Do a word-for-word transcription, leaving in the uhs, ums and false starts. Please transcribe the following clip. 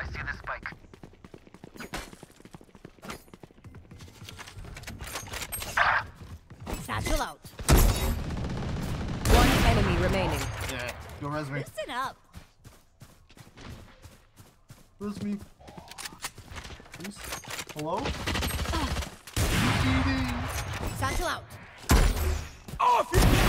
I see the spike. Satchel out. One enemy remaining. Yeah, go res me. Listen up. Res me. Please. Hello? Satchel out. Off your